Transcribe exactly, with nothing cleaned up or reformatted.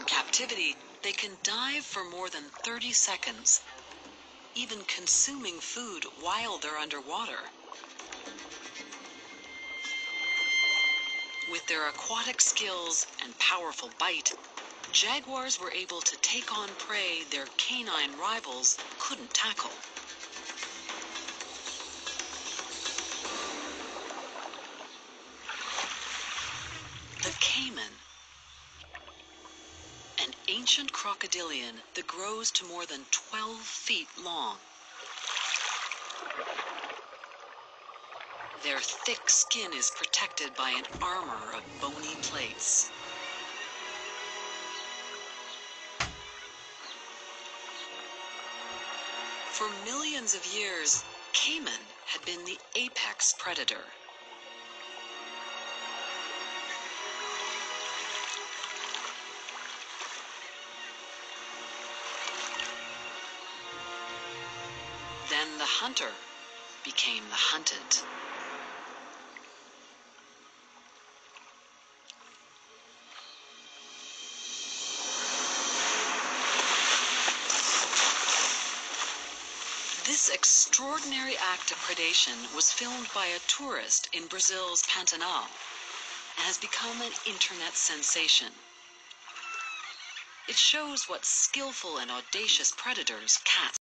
In captivity, they can dive for more than thirty seconds, even consuming food while they're underwater. With their aquatic skills and powerful bite, jaguars were able to take on prey their canine rivals couldn't tackle. The caiman, an ancient crocodilian that grows to more than twelve feet long. Their thick skin is protected by an armor of bony plates. For millions of years, caiman had been the apex predator. Then the hunter became the hunted. This extraordinary act of predation was filmed by a tourist in Brazil's Pantanal and has become an internet sensation. It shows what skillful and audacious predators cats